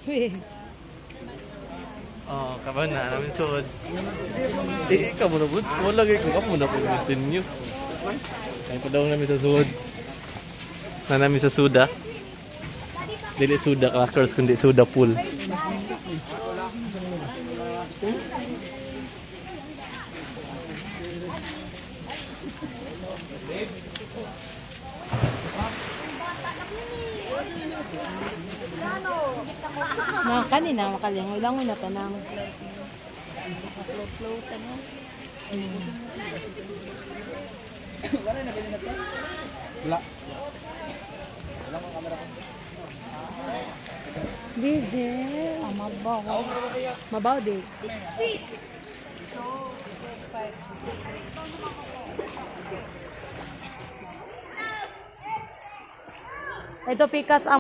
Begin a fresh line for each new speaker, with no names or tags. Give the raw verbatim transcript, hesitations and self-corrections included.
Oh, kapan na namin suod. Eh, ikaw mo na po. Wala kayo kung ako na po continue. Ay, padawang namin sa suod. Na namin sa suda. Dili suda crackers, kundi suda pool.
Na kanina makalingoy lang na tanang. Flow tanang.
Wala.
Diesel. Ah, mabaw. Mabaw di. Ito pikas ang